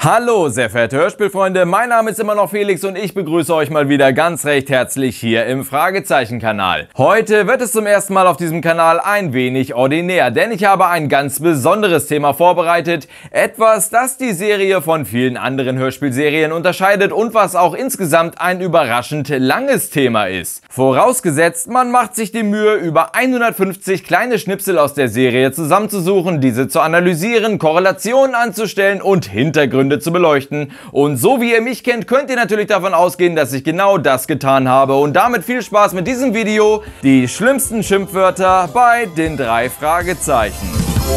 Hallo sehr verehrte Hörspielfreunde, mein Name ist immer noch Felix und ich begrüße euch mal wieder ganz recht herzlich hier im Fragezeichen-Kanal. Heute wird es zum ersten Mal auf diesem Kanal ein wenig ordinär, denn ich habe ein ganz besonderes Thema vorbereitet. Etwas, das die Serie von vielen anderen Hörspielserien unterscheidet und was auch insgesamt ein überraschend langes Thema ist. Vorausgesetzt, man macht sich die Mühe, über 150 kleine Schnipsel aus der Serie zusammenzusuchen, diese zu analysieren, Korrelationen anzustellen und Hintergründe zu beleuchten. Und so wie ihr mich kennt, könnt ihr natürlich davon ausgehen, dass ich genau das getan habe. Und damit viel Spaß mit diesem Video. Die schlimmsten Schimpfwörter bei den 3 Fragezeichen.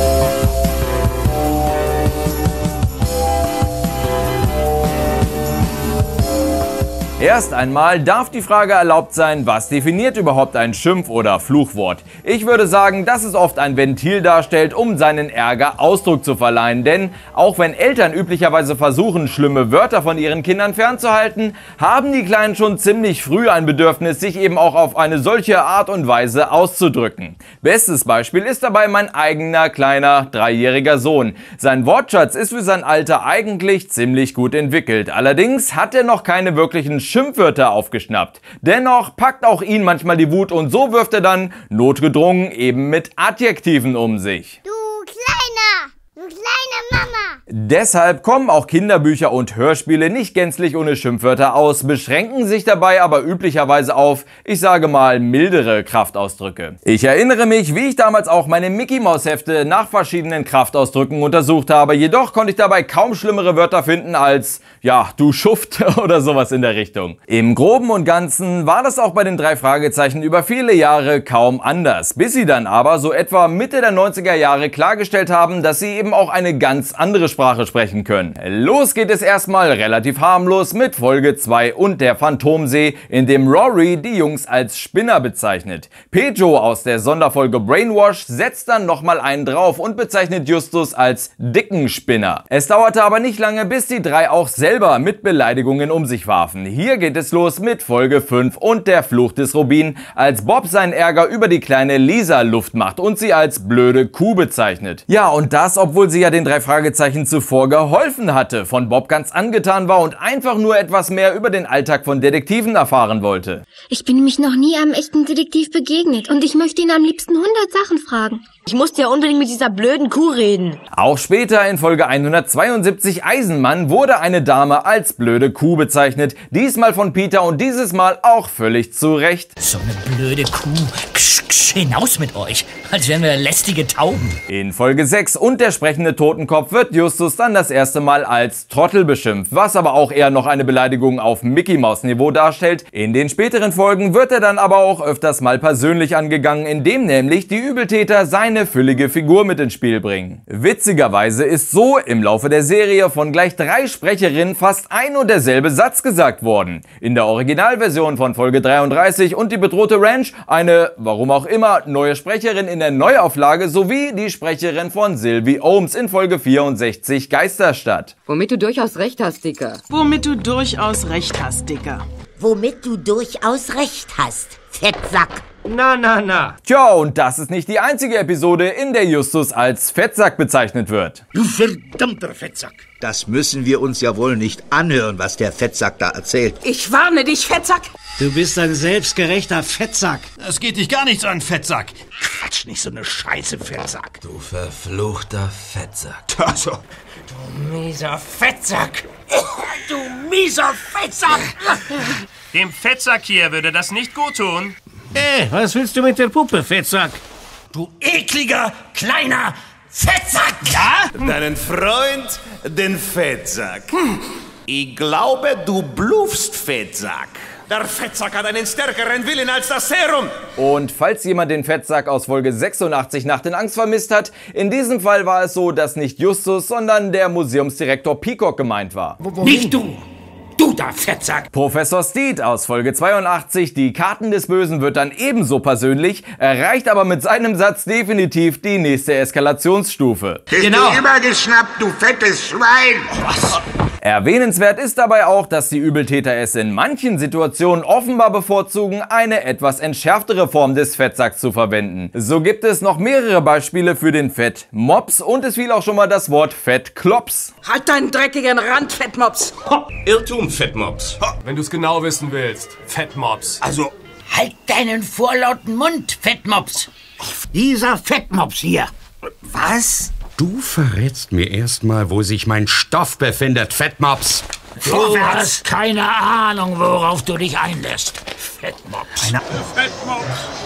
Erst einmal darf die Frage erlaubt sein, was definiert überhaupt ein Schimpf- oder Fluchwort? Ich würde sagen, dass es oft ein Ventil darstellt, um seinen Ärger Ausdruck zu verleihen. Denn auch wenn Eltern üblicherweise versuchen, schlimme Wörter von ihren Kindern fernzuhalten, haben die Kleinen schon ziemlich früh ein Bedürfnis, sich eben auch auf eine solche Art und Weise auszudrücken. Bestes Beispiel ist dabei mein eigener kleiner 3-jähriger Sohn. Sein Wortschatz ist für sein Alter eigentlich ziemlich gut entwickelt. Allerdings hat er noch keine wirklichen Schimpfwörter aufgeschnappt. Dennoch packt auch ihn manchmal die Wut und so wirft er dann notgedrungen eben mit Adjektiven um sich. Du kleine Mama! Deshalb kommen auch Kinderbücher und Hörspiele nicht gänzlich ohne Schimpfwörter aus, beschränken sich dabei aber üblicherweise auf, ich sage mal, mildere Kraftausdrücke. Ich erinnere mich, wie ich damals auch meine Mickey-Maus-Hefte nach verschiedenen Kraftausdrücken untersucht habe, jedoch konnte ich dabei kaum schlimmere Wörter finden als, ja, du Schuft oder sowas in der Richtung. Im Groben und Ganzen war das auch bei den 3 Fragezeichen über viele Jahre kaum anders, bis sie dann aber so etwa Mitte der 90er Jahre klargestellt haben, dass sie eben auch eine ganz andere Sprache sprechen können. Los geht es erstmal relativ harmlos mit Folge 2 und der Phantomsee, in dem Rory die Jungs als Spinner bezeichnet. Pedro aus der Sonderfolge Brainwash setzt dann nochmal einen drauf und bezeichnet Justus als dicken Spinner. Es dauerte aber nicht lange, bis die 3 auch selber mit Beleidigungen um sich warfen. Hier geht es los mit Folge 5 und der Fluch des Rubin, als Bob seinen Ärger über die kleine Lisa Luft macht und sie als blöde Kuh bezeichnet. Ja, und das, obwohl sie ja den 3 Fragezeichen zuvor geholfen hatte, von Bob ganz angetan war und einfach nur etwas mehr über den Alltag von Detektiven erfahren wollte. Ich bin nämlich noch nie einem echten Detektiv begegnet und ich möchte ihn am liebsten 100 Sachen fragen. Ich musste ja unbedingt mit dieser blöden Kuh reden. Auch später in Folge 172 Eisenmann wurde eine Dame als blöde Kuh bezeichnet, diesmal von Peter und dieses Mal auch völlig zu Recht. So eine blöde Kuh. Hinaus mit euch, als wären wir lästige Tauben. In Folge 6 und der sprechende Totenkopf wird Justus dann das erste Mal als Trottel beschimpft, was aber auch eher noch eine Beleidigung auf Mickey-Maus-Niveau darstellt. In den späteren Folgen wird er dann aber auch öfters mal persönlich angegangen, indem nämlich die Übeltäter seine füllige Figur mit ins Spiel bringen. Witzigerweise ist so im Laufe der Serie von gleich 3 Sprecherinnen fast ein und derselbe Satz gesagt worden. In der Originalversion von Folge 33 und die bedrohte Ranch eine, warum auch immer, neue Sprecherin in der Neuauflage sowie die Sprecherin von Sylvie Ohms in Folge 64 Geisterstadt. Womit du durchaus recht hast, Dicker. Womit du durchaus recht hast, Dicker. Womit du durchaus recht hast, Fettsack. Na. Tja, und das ist nicht die einzige Episode, in der Justus als Fettsack bezeichnet wird. Du verdammter Fettsack. Das müssen wir uns ja wohl nicht anhören, was der Fettsack da erzählt. Ich warne dich, Fettsack. Du bist ein selbstgerechter Fettsack. Das geht dich gar nichts an, Fettsack. Quatsch, nicht so eine Scheiße, Fettsack. Du verfluchter Fettsack. Also, Du mieser Fettsack. du mieser Fettsack. Dem Fettsack hier würde das nicht gut tun. Was willst du mit der Puppe, Fettsack? Du ekliger, kleiner Fettsack. Ja? Deinen Freund, den Fettsack. Ich glaube, du bluffst, Fettsack. Der Fettsack hat einen stärkeren Willen als das Serum. Und falls jemand den Fettsack aus Folge 86 Nacht in Angst vermisst hat, in diesem Fall war es so, dass nicht Justus, sondern der Museumsdirektor Peacock gemeint war. Nicht du. Du da Fettsack. Professor Steed aus Folge 82, die Karten des Bösen, wird dann ebenso persönlich, erreicht aber mit seinem Satz definitiv die nächste Eskalationsstufe. Bist du übergeschnappt, du fettes Schwein? Was? Erwähnenswert ist dabei auch, dass die Übeltäter es in manchen Situationen offenbar bevorzugen, eine etwas entschärftere Form des Fettsacks zu verwenden. So gibt es noch mehrere Beispiele für den Fettmops und es fiel auch schon mal das Wort Fettklops. Halt deinen dreckigen Rand, Fettmops. Irrtum, Fettmops. Wenn du es genau wissen willst, Fettmops. Also, Halt deinen vorlauten Mund, Fettmops. Dieser Fettmops hier. was? Du verrätst mir erstmal, wo sich mein Stoff befindet, Fettmops. Du hast keine Ahnung, worauf du dich einlässt. Fettmops. Fettmops.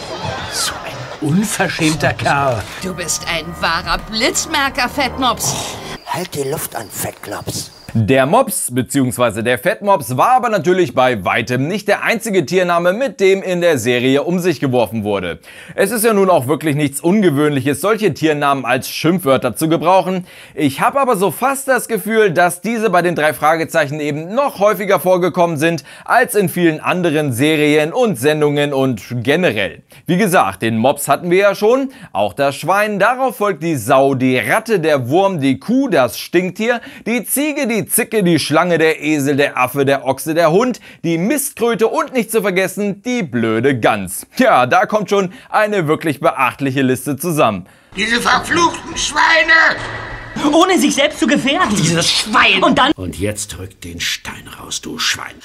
So ein unverschämter Kerl. Du bist ein wahrer Blitzmerker, Fettmops. Halt die Luft an, Fettklops. Der Mops bzw. der Fettmops war aber natürlich bei weitem nicht der einzige Tiername, mit dem in der Serie um sich geworfen wurde. Es ist ja nun auch wirklich nichts Ungewöhnliches, solche Tiernamen als Schimpfwörter zu gebrauchen. Ich habe aber so fast das Gefühl, dass diese bei den 3 Fragezeichen eben noch häufiger vorgekommen sind als in vielen anderen Serien und Sendungen und generell. Wie gesagt, den Mops hatten wir ja schon, auch das Schwein, darauf folgt die Sau, die Ratte, der Wurm, die Kuh, das Stinktier, die Ziege, die Zicke, die Schlange, der Esel, der Affe, der Ochse, der Hund, die Mistkröte und nicht zu vergessen, die blöde Gans. Ja, da kommt schon eine wirklich beachtliche Liste zusammen. Diese verfluchten Schweine! Ohne sich selbst zu gefährden. Dieses Schwein. Und dann... Und jetzt rück den Stein raus, du Schwein.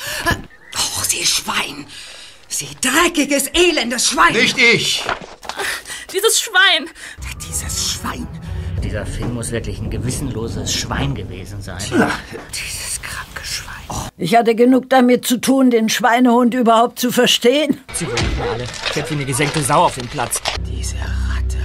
Oh, Sie Schwein. Sie dreckiges, elendes Schwein. Nicht ich! Dieses Schwein. Dieses Schwein. Dieser Finn muss wirklich ein gewissenloses Schwein gewesen sein. Dieses kranke Schwein. Ich hatte genug damit zu tun, den Schweinehund überhaupt zu verstehen. Sie wollen nicht alle. Ich hätte wie eine gesenkte Sau auf dem Platz. Diese Ratte.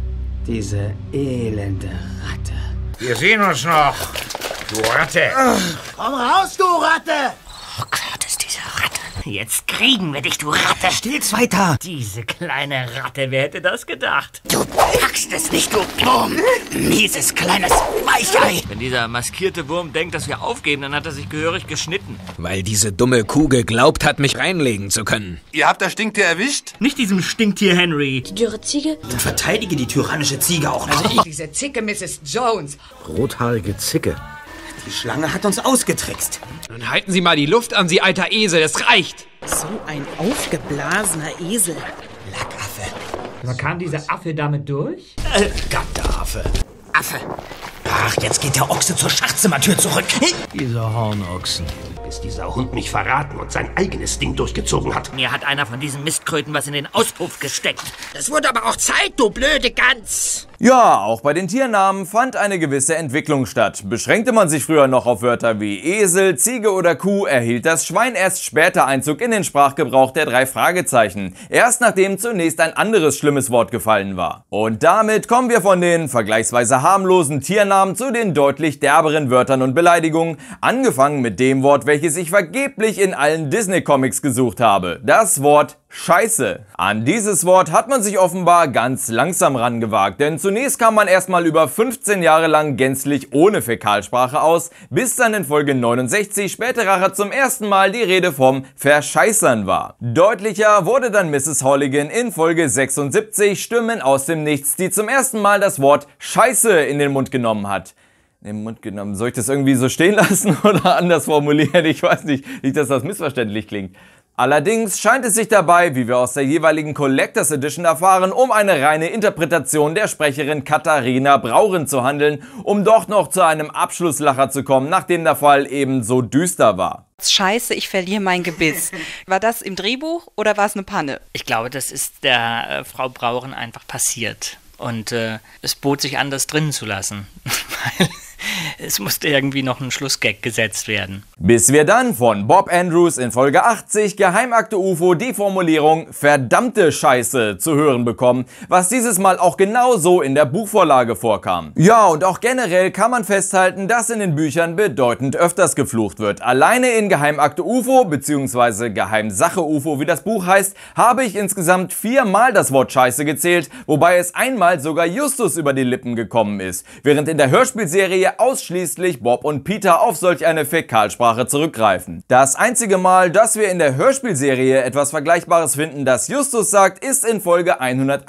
Diese elende Ratte. Wir sehen uns noch, du Ratte. Komm raus, du Ratte. Oh Gott, ist diese Ratte. Jetzt kriegen wir dich, du Ratte. Still's weiter. Diese kleine Ratte, wer hätte das gedacht? Du packst es nicht, du Wurm. Mieses kleines Weichei. Wenn dieser maskierte Wurm denkt, dass wir aufgeben, dann hat er sich gehörig geschnitten. Weil diese dumme Kuh geglaubt hat, mich reinlegen zu können. Ihr habt das Stinktier erwischt? Nicht diesem Stinktier Henry. Die dürre Ziege. Dann verteidige die tyrannische Ziege auch noch. Diese Zicke Mrs. Jones. Rothaarige Zicke. Die Schlange hat uns ausgetrickst. Dann halten Sie mal die Luft an, Sie alter Esel, es reicht. So ein aufgeblasener Esel. Lackaffe. Aber kam dieser Affe damit durch? Gatteraffe. Affe. Ach, jetzt geht der Ochse zur Schachzimmertür zurück. Diese Hornochsen. Bis dieser Hund mich verraten und sein eigenes Ding durchgezogen hat. Mir hat einer von diesen Mistkröten was in den Auspuff gesteckt. Das wurde aber auch Zeit, du blöde Gans. Ja, auch bei den Tiernamen fand eine gewisse Entwicklung statt. Beschränkte man sich früher noch auf Wörter wie Esel, Ziege oder Kuh, erhielt das Schwein erst später Einzug in den Sprachgebrauch der 3 Fragezeichen. Erst nachdem zunächst ein anderes schlimmes Wort gefallen war. Und damit kommen wir von den vergleichsweise harmlosen Tiernamen zu den deutlich derberen Wörtern und Beleidigungen, angefangen mit dem Wort, welches ich vergeblich in allen Disney-Comics gesucht habe. Das Wort Scheiße. An dieses Wort hat man sich offenbar ganz langsam rangewagt, denn zunächst kam man erstmal über 15 Jahre lang gänzlich ohne Fäkalsprache aus, bis dann in Folge 69 späterer zum ersten Mal die Rede vom Verscheißern war. Deutlicher wurde dann Mrs. Holligan in Folge 76 Stimmen aus dem Nichts, die zum ersten Mal das Wort Scheiße in den Mund genommen hat. In den Mund genommen. Soll ich das irgendwie so stehen lassen oder anders formulieren? Ich weiß nicht dass das missverständlich klingt. Allerdings scheint es sich dabei, wie wir aus der jeweiligen Collectors Edition erfahren, um eine reine Interpretation der Sprecherin Katharina Brauren zu handeln, um doch noch zu einem Abschlusslacher zu kommen, nachdem der Fall eben so düster war. Scheiße, ich verliere mein Gebiss. War das im Drehbuch oder war es eine Panne? Ich glaube, das ist der Frau Brauren einfach passiert. Und es bot sich an, das drinnen zu lassen. Weil es musste irgendwie noch ein Schlussgag gesetzt werden. Bis wir dann von Bob Andrews in Folge 80 Geheimakte UFO die Formulierung verdammte Scheiße zu hören bekommen, was dieses Mal auch genau so in der Buchvorlage vorkam. Ja, und auch generell kann man festhalten, dass in den Büchern bedeutend öfters geflucht wird. Alleine in Geheimakte UFO bzw. Geheimsache UFO, wie das Buch heißt, habe ich insgesamt 4-mal das Wort Scheiße gezählt, wobei es einmal sogar Justus über die Lippen gekommen ist, während in der Hörspielserie ausschließlich Bob und Peter auf solch eine Fäkalsprache zurückgreifen. Das einzige Mal, dass wir in der Hörspielserie etwas Vergleichbares finden, das Justus sagt, ist in Folge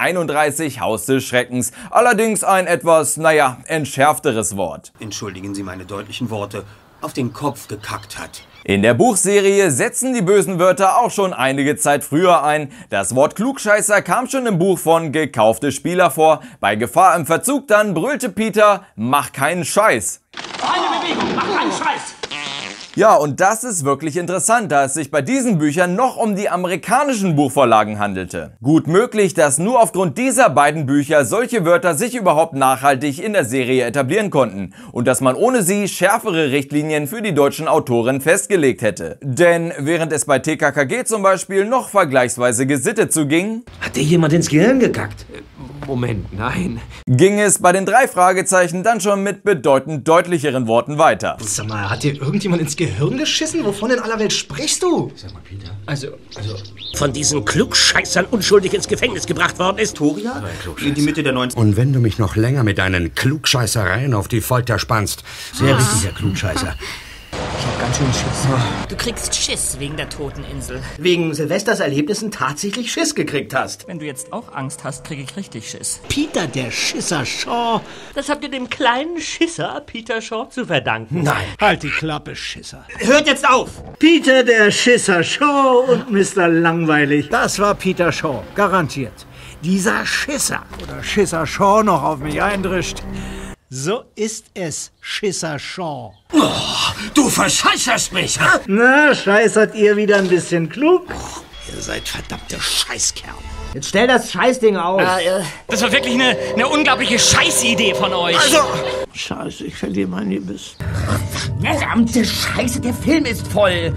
131 Haus des Schreckens. Allerdings ein etwas, entschärfteres Wort. Entschuldigen Sie meine deutlichen Worte. auf den Kopf gekackt hat. In der Buchserie setzen die bösen Wörter auch schon einige Zeit früher ein. Das Wort Klugscheißer kam schon im Buch von Gekaufte Spieler vor. Bei Gefahr im Verzug dann brüllte Peter, mach keinen Scheiß. Eine Bewegung, mach keinen Scheiß! Ja, und das ist wirklich interessant, da es sich bei diesen Büchern noch um die amerikanischen Buchvorlagen handelte. Gut möglich, dass nur aufgrund dieser beiden Bücher solche Wörter sich überhaupt nachhaltig in der Serie etablieren konnten und dass man ohne sie schärfere Richtlinien für die deutschen Autoren festgelegt hätte. Denn während es bei TKKG zum Beispiel noch vergleichsweise gesittet zuging, hat dir jemand ins Gehirn gekackt? Moment, nein. Ging es bei den 3 Fragezeichen dann schon mit bedeutend deutlicheren Worten weiter. Sag mal, hat dir irgendjemand ins Gehirn geschissen? Wovon in aller Welt sprichst du? Sag mal, Peter. Also... Von diesen Klugscheißern unschuldig ins Gefängnis gebracht worden ist. Toria? In die Mitte der 90er. Und wenn du mich noch länger mit deinen Klugscheißereien auf die Folter spannst. Sehr richtiger Klugscheißer. Ich hab ganz schön Schiss. Du kriegst Schiss wegen der Toteninsel. Wegen Silvesters Erlebnissen tatsächlich Schiss gekriegt hast. Wenn du jetzt auch Angst hast, kriege ich richtig Schiss. Peter, der Schisser Shaw. Das habt ihr dem kleinen Schisser Peter Shaw zu verdanken. Nein. Halt die Klappe, Schisser. Hört jetzt auf! Peter, der Schisser Shaw und Mr. Langweilig. Das war Peter Shaw, garantiert. Dieser Schisser oder Schisser Shaw noch auf mich eindrischt. So ist es, Schisser Shaw. Oh, du verscheißerst mich! Ha? Na, scheißert ihr wieder ein bisschen klug? Ihr seid verdammte Scheißkerl. Jetzt stell das Scheißding aus. Das war wirklich eine unglaubliche Scheißidee von euch. Also... Scheiße, ich verliere meinen Gebiss. Verdammte Scheiße, der Film ist voll.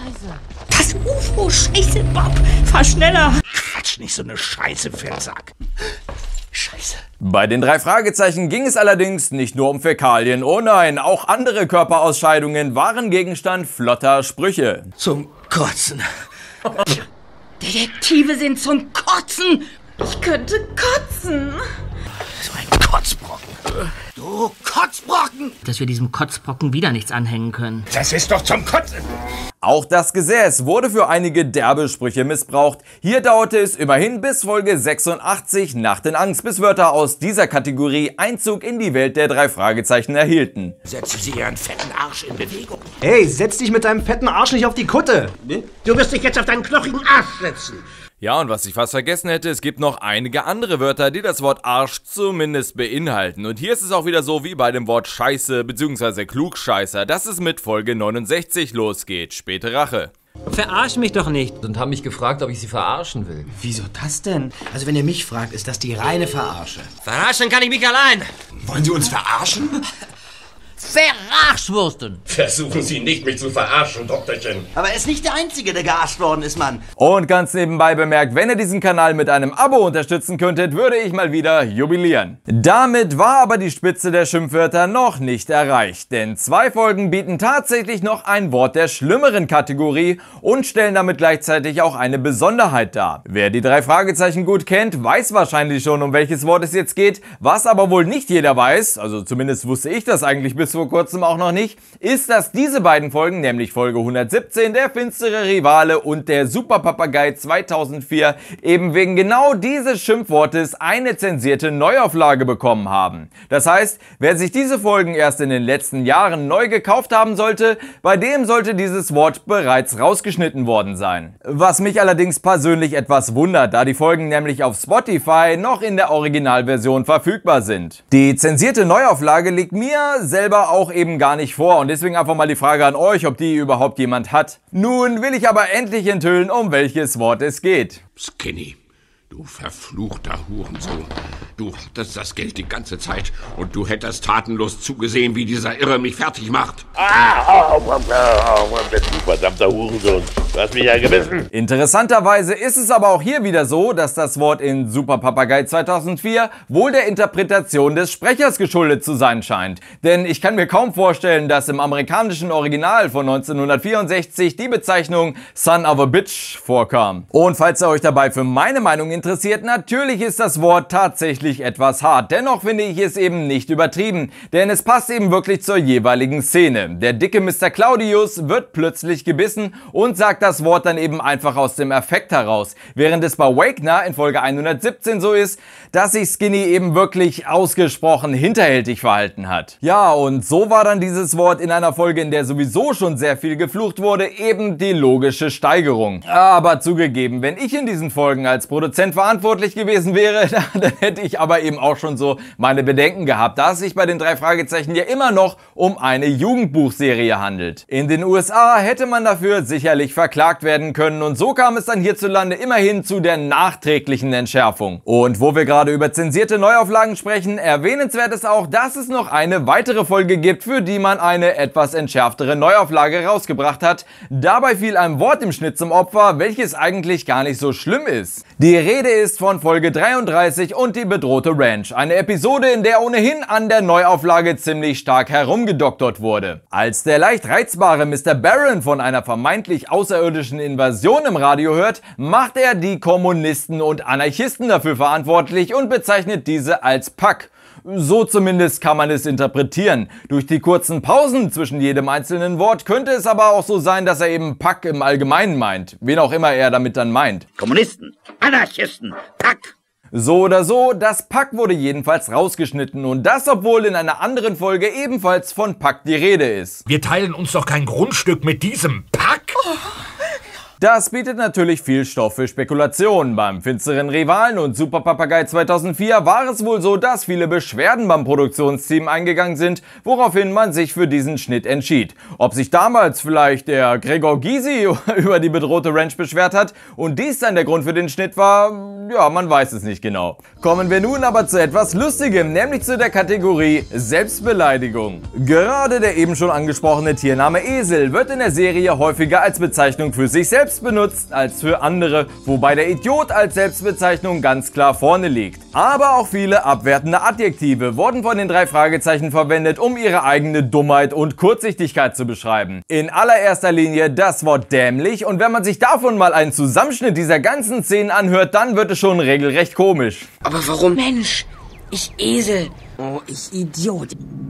Das UFO, Scheiße, Bob. Fahr schneller. Quatsch, nicht so eine Scheiße, Fettsack. Scheiße. Bei den 3 Fragezeichen ging es allerdings nicht nur um Fäkalien. Oh nein, auch andere Körperausscheidungen waren Gegenstand flotter Sprüche. Zum Kotzen. Detektive sind zum Kotzen. Ich könnte kotzen. So ein Kotzbrocken. Du Kotzbrocken! Dass wir diesem Kotzbrocken wieder nichts anhängen können. Das ist doch zum Kotzen! Auch das Gesäß wurde für einige derbe Sprüche missbraucht. Hier dauerte es immerhin bis Folge 86 nach den Angst, bis Wörter aus dieser Kategorie Einzug in die Welt der 3 Fragezeichen erhielten. Setzen Sie Ihren fetten Arsch in Bewegung. Hey, setz dich mit deinem fetten Arsch nicht auf die Kutte. Du wirst dich jetzt auf deinen knochigen Arsch setzen. Ja, und was ich fast vergessen hätte, es gibt noch einige andere Wörter, die das Wort Arsch zumindest beinhalten. Und hier ist es auch wieder so wie bei dem Wort Scheiße bzw. Klugscheißer, dass es mit Folge 69 losgeht. Späte Rache. Verarsch mich doch nicht. Und haben mich gefragt, ob ich sie verarschen will. Wieso das denn? Also wenn ihr mich fragt, ist das die reine Verarsche. Verarschen kann ich mich allein. Wollen Sie uns verarschen? Verarschwursten. Versuchen Sie nicht, mich zu verarschen, Doktorchen. Aber er ist nicht der Einzige, der gearscht worden ist, Mann. Und ganz nebenbei bemerkt, wenn ihr diesen Kanal mit einem Abo unterstützen könntet, würde ich mal wieder jubilieren. Damit war aber die Spitze der Schimpfwörter noch nicht erreicht, denn 2 Folgen bieten tatsächlich noch ein Wort der schlimmeren Kategorie und stellen damit gleichzeitig auch eine Besonderheit dar. Wer die 3 Fragezeichen gut kennt, weiß wahrscheinlich schon, um welches Wort es jetzt geht. Was aber wohl nicht jeder weiß, also zumindest wusste ich das eigentlich bis vor kurzem auch noch nicht, ist, dass diese beiden Folgen, nämlich Folge 117, der finstere Rivale und der Superpapagei 2004, eben wegen genau dieses Schimpfwortes eine zensierte Neuauflage bekommen haben. Das heißt, wer sich diese Folgen erst in den letzten Jahren neu gekauft haben sollte, bei dem sollte dieses Wort bereits rausgeschnitten worden sein. Was mich allerdings persönlich etwas wundert, da die Folgen nämlich auf Spotify noch in der Originalversion verfügbar sind. Die zensierte Neuauflage liegt mir selber auch eben gar nicht vor und deswegen einfach mal die Frage an euch, ob die überhaupt jemand hat. Nun will ich aber endlich enthüllen, um welches Wort es geht. Skinny, du verfluchter Hurensohn. Du hattest das Geld die ganze Zeit und du hättest tatenlos zugesehen, wie dieser Irre mich fertig macht. Du verdammter Hurensohn, du hast mich ja gebissen. Interessanterweise ist es aber auch hier wieder so, dass das Wort in Superpapagei 2004 wohl der Interpretation des Sprechers geschuldet zu sein scheint. Denn ich kann mir kaum vorstellen, dass im amerikanischen Original von 1964 die Bezeichnung Son of a Bitch vorkam. Und falls ihr euch dabei für meine Meinung interessiert, natürlich ist das Wort tatsächlich tatsächlich etwas hart. Dennoch finde ich es eben nicht übertrieben, denn es passt eben wirklich zur jeweiligen Szene. Der dicke Mr. Claudius wird plötzlich gebissen und sagt das Wort dann eben einfach aus dem Affekt heraus, während es bei Wakener in Folge 117 so ist, dass sich Skinny eben wirklich ausgesprochen hinterhältig verhalten hat. Ja, und so war dann dieses Wort in einer Folge, in der sowieso schon sehr viel geflucht wurde, eben die logische Steigerung. Aber zugegeben, wenn ich in diesen Folgen als Produzent verantwortlich gewesen wäre, dann hätte ich aber eben auch schon so meine Bedenken gehabt, da es sich bei den 3 Fragezeichen ja immer noch um eine Jugendbuchserie handelt. In den USA hätte man dafür sicherlich verklagt werden können und so kam es dann hierzulande immerhin zu der nachträglichen Entschärfung. Und wo wir gerade über zensierte Neuauflagen sprechen, erwähnenswert ist auch, dass es noch eine weitere Folge gibt, für die man eine etwas entschärftere Neuauflage rausgebracht hat. Dabei fiel ein Wort im Schnitt zum Opfer, welches eigentlich gar nicht so schlimm ist. Die Rede ist von Folge 33 und die bedrohte Ranch, eine Episode, in der ohnehin an der Neuauflage ziemlich stark herumgedoktert wurde. Als der leicht reizbare Mr. Barron von einer vermeintlich außerirdischen Invasion im Radio hört, macht er die Kommunisten und Anarchisten dafür verantwortlich und bezeichnet diese als Pack. So zumindest kann man es interpretieren. Durch die kurzen Pausen zwischen jedem einzelnen Wort könnte es aber auch so sein, dass er eben Pack im Allgemeinen meint. Wen auch immer er damit dann meint. Kommunisten, Anarchisten, Pack. So oder so, das Pack wurde jedenfalls rausgeschnitten und das, obwohl in einer anderen Folge ebenfalls von Pack die Rede ist. Wir teilen uns doch kein Grundstück mit diesem Pack. Das bietet natürlich viel Stoff für Spekulationen. Beim finsteren Rivalen und Super Papagei 2004 war es wohl so, dass viele Beschwerden beim Produktionsteam eingegangen sind, woraufhin man sich für diesen Schnitt entschied. Ob sich damals vielleicht der Gregor Gysi über die bedrohte Ranch beschwert hat und dies dann der Grund für den Schnitt war, ja, man weiß es nicht genau. Kommen wir nun aber zu etwas Lustigem, nämlich zu der Kategorie Selbstbeleidigung. Gerade der eben schon angesprochene Tiername Esel wird in der Serie häufiger als Bezeichnung für sich selbst benutzt als für andere, wobei der Idiot als Selbstbezeichnung ganz klar vorne liegt. Aber auch viele abwertende Adjektive wurden von den 3 Fragezeichen verwendet, um ihre eigene Dummheit und Kurzsichtigkeit zu beschreiben. In allererster Linie das Wort dämlich und wenn man sich davon mal einen Zusammenschnitt dieser ganzen Szenen anhört, dann wird es schon regelrecht komisch. Aber warum? Mensch, ich Esel. Oh, ich Idiot.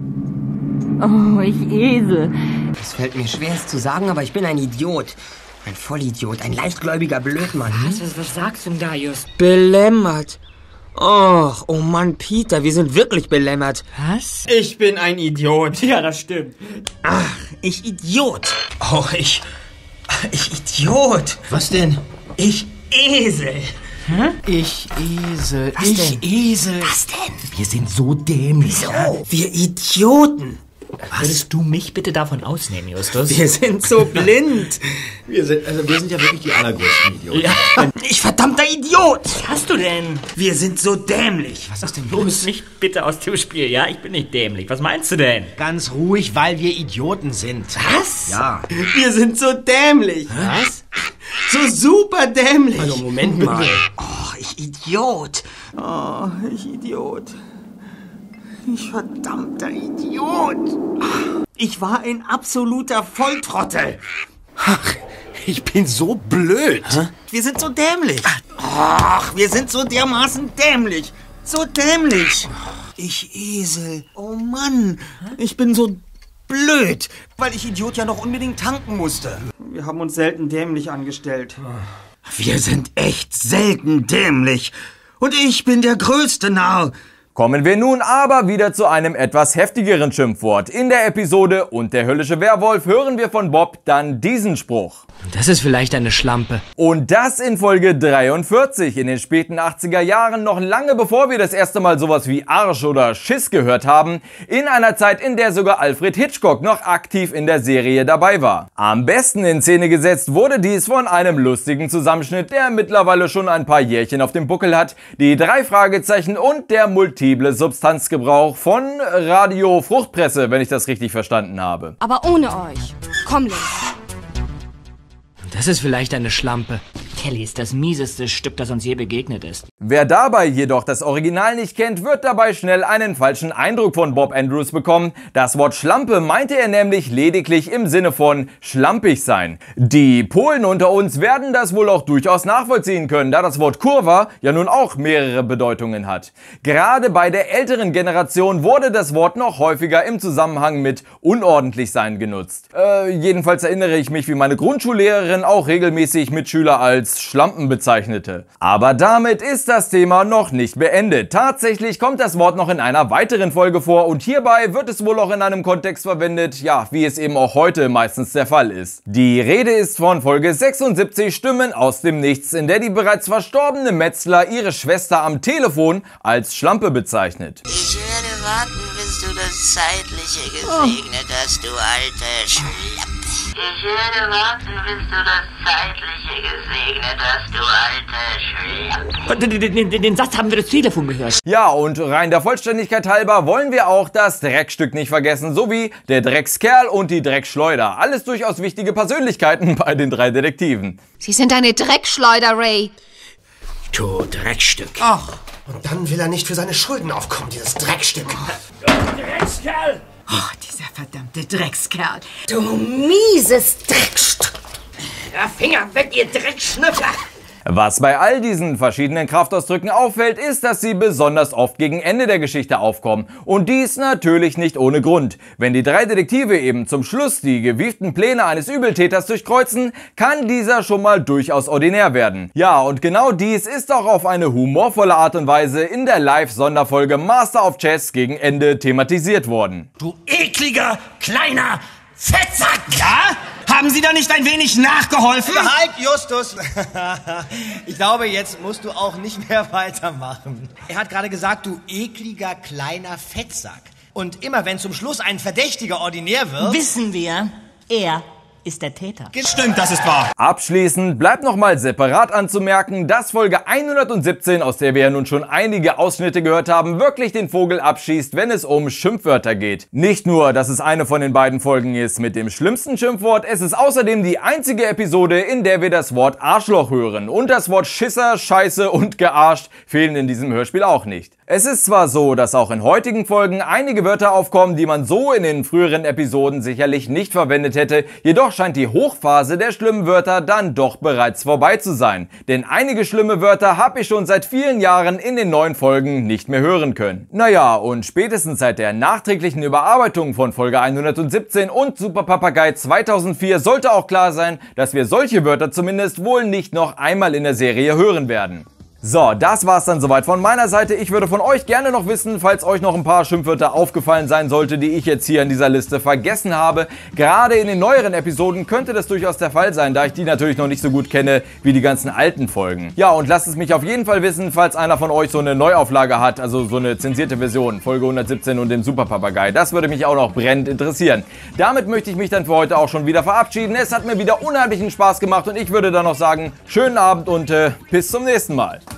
Oh, ich Esel. Es fällt mir schwer, es zu sagen, aber ich bin ein Idiot. Ein Vollidiot, ein leichtgläubiger Blödmann. Was sagst du denn da, Just? Belämmert. Och, oh Mann, Peter, wir sind wirklich belämmert. Was? Ich bin ein Idiot. Ja, das stimmt. Ach, ich Idiot. Oh, ich Idiot. Was denn? Ich Esel. Hä? Ich Esel. Was denn? Esel. Was denn? Wir sind so dämlich. Wieso? Wir Idioten. Würdest du mich bitte davon ausnehmen, Justus? Wir sind so blind. Wir sind ja wirklich die allergrößten Idioten. Ja. Ich verdammter Idiot. Was hast du denn? Wir sind so dämlich. Was ist denn Du los? bist nicht bitte aus dem Spiel, ja? Ich bin nicht dämlich. Was meinst du denn? Ganz ruhig, weil wir Idioten sind. Was? Ja. Wir sind so dämlich. Was? So super dämlich. Also Moment mal. Oh, ich Idiot. Oh, ich Idiot. Ich verdammter Idiot. Ich war ein absoluter Volltrottel. Ach, ich bin so blöd. Hä? Wir sind so dämlich. Ach, wir sind so dermaßen dämlich. So dämlich. Ich Esel. Oh Mann. Ich bin so blöd, weil ich Idiot ja noch unbedingt tanken musste. Wir haben uns selten dämlich angestellt. Wir sind echt selten dämlich. Und ich bin der größte Narr. Kommen wir nun aber wieder zu einem etwas heftigeren Schimpfwort. In der Episode Und der höllische Werwolf hören wir von Bob dann diesen Spruch. Das ist vielleicht eine Schlampe. Und das in Folge 43, in den späten 80er Jahren, noch lange bevor wir das erste Mal sowas wie Arsch oder Schiss gehört haben, in einer Zeit, in der sogar Alfred Hitchcock noch aktiv in der Serie dabei war. Am besten in Szene gesetzt wurde dies von einem lustigen Zusammenschnitt, der mittlerweile schon ein paar Jährchen auf dem Buckel hat, die 3 Fragezeichen und der multiple Substanzgebrauch von Radio Fruchtpresse, wenn ich das richtig verstanden habe. Aber ohne euch. Komm, Linz. Das ist vielleicht eine Schlampe. Kelly ist das mieseste Stück, das uns je begegnet ist. Wer dabei jedoch das Original nicht kennt, wird dabei schnell einen falschen Eindruck von Bob Andrews bekommen. Das Wort Schlampe meinte er nämlich lediglich im Sinne von schlampig sein. Die Polen unter uns werden das wohl auch durchaus nachvollziehen können, da das Wort Kurwa ja nun auch mehrere Bedeutungen hat. Gerade bei der älteren Generation wurde das Wort noch häufiger im Zusammenhang mit unordentlich sein genutzt. Jedenfalls erinnere ich mich, wie meine Grundschullehrerin auch regelmäßig Mitschüler als Schlampen bezeichnete. Aber damit ist das Thema noch nicht beendet. Tatsächlich kommt das Wort noch in einer weiteren Folge vor und hierbei wird es wohl auch in einem Kontext verwendet, ja, wie es eben auch heute meistens der Fall ist. Die Rede ist von Folge 76 Stimmen aus dem Nichts, in der die bereits verstorbene Metzler ihre Schwester am Telefon als Schlampe bezeichnet. Ich werde warten, bis du das Zeitliche gesegnet hast, du alte Schlappe. Ich werde warten, bis du das Zeitliche gesegnet hast, du alte Schlappe. Den Satz haben wir das Telefon gehört. Ja, und rein der Vollständigkeit halber wollen wir auch das Dreckstück nicht vergessen, sowie der Dreckskerl und die Dreckschleuder. Alles durchaus wichtige Persönlichkeiten bei den drei Detektiven. Sie sind eine Dreckschleuder, Ray. Du Dreckstück. Ach, und dann will er nicht für seine Schulden aufkommen, dieses Dreckstück. Dreckskerl! Oh, dieser verdammte Dreckskerl. Du mieses Dreckstück. Ja, Finger weg, ihr Dreckschnüffler! Was bei all diesen verschiedenen Kraftausdrücken auffällt, ist, dass sie besonders oft gegen Ende der Geschichte aufkommen. Und dies natürlich nicht ohne Grund. Wenn die drei Detektive eben zum Schluss die gewieften Pläne eines Übeltäters durchkreuzen, kann dieser schon mal durchaus ordinär werden. Ja, und genau dies ist auch auf eine humorvolle Art und Weise in der Live-Sonderfolge Master of Chess gegen Ende thematisiert worden. Du ekliger, kleiner Fettsack! Ja? Haben Sie da nicht ein wenig nachgeholfen? Halt, Justus! Ich glaube, jetzt musst du auch nicht mehr weitermachen. Er hat gerade gesagt, du ekliger, kleiner Fettsack. Und immer wenn zum Schluss ein Verdächtiger ordinär wird... Wissen wir, er ist der Täter. Stimmt, das ist wahr. Abschließend bleibt nochmal separat anzumerken, dass Folge 117, aus der wir ja nun schon einige Ausschnitte gehört haben, wirklich den Vogel abschießt, wenn es um Schimpfwörter geht. Nicht nur, dass es eine von den beiden Folgen ist mit dem schlimmsten Schimpfwort, es ist außerdem die einzige Episode, in der wir das Wort Arschloch hören. Und das Wort Schisser, Scheiße und gearscht fehlen in diesem Hörspiel auch nicht. Es ist zwar so, dass auch in heutigen Folgen einige Wörter aufkommen, die man so in den früheren Episoden sicherlich nicht verwendet hätte, jedoch scheint die Hochphase der schlimmen Wörter dann doch bereits vorbei zu sein. Denn einige schlimme Wörter habe ich schon seit vielen Jahren in den neuen Folgen nicht mehr hören können. Naja, und spätestens seit der nachträglichen Überarbeitung von Folge 117 und Super Papagei 2004 sollte auch klar sein, dass wir solche Wörter zumindest wohl nicht noch einmal in der Serie hören werden. So, das war's dann soweit von meiner Seite. Ich würde von euch gerne noch wissen, falls euch noch ein paar Schimpfwörter aufgefallen sein sollte, die ich jetzt hier in dieser Liste vergessen habe. Gerade in den neueren Episoden könnte das durchaus der Fall sein, da ich die natürlich noch nicht so gut kenne wie die ganzen alten Folgen. Ja, und lasst es mich auf jeden Fall wissen, falls einer von euch so eine Neuauflage hat, also so eine zensierte Version, Folge 117 und dem Super Papagei. Das würde mich auch noch brennend interessieren. Damit möchte ich mich dann für heute auch schon wieder verabschieden. Es hat mir wieder unheimlichen Spaß gemacht und ich würde dann noch sagen, schönen Abend und bis zum nächsten Mal.